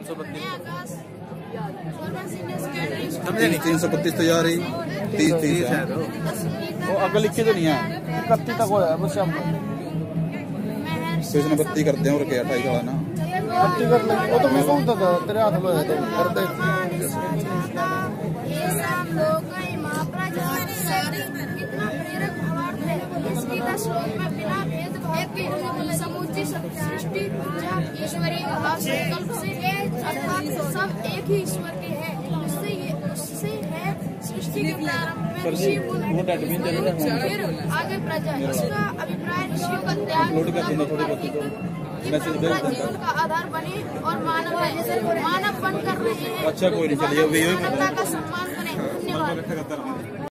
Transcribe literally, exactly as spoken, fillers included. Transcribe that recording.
तीन सौ बत्तीस तो जा रही तीस तीस है तो वो अगर लिखे तो नहीं है इकतीस तक हो जाए बस शाम को तो इसने बत्ती करते हैं और क्या अठाई का ना बत्ती कर ले वो तो मैं कौन था तेरे हाथ में है तो कर दे समूची सृष्टि ईश्वरी संकल्प से अर्थात सब एक ही ईश्वर के हैं। उससे ये उससे है सृष्टि के प्रारंभ में ऋषि फिर आगे प्रजा। इसका अभिप्राय ऋषियों का त्याग जीवन का आधार बने और मानव मानव बन कर रहे हैं। अच्छा कोई नहीं चलिए मानवता का सम्मान करें। धन्यवाद।